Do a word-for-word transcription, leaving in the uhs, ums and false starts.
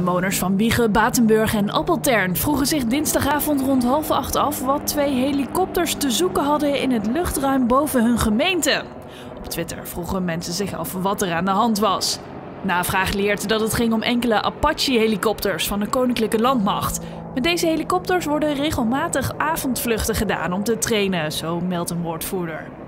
Inwoners van Wijchen, Batenburg en Appeltern vroegen zich dinsdagavond rond half acht af wat twee helikopters te zoeken hadden in het luchtruim boven hun gemeente. Op Twitter vroegen mensen zich af wat er aan de hand was. Navraag leert dat het ging om enkele Apache-helikopters van de Koninklijke Landmacht. Met deze helikopters worden regelmatig avondvluchten gedaan om te trainen, zo meldt een woordvoerder.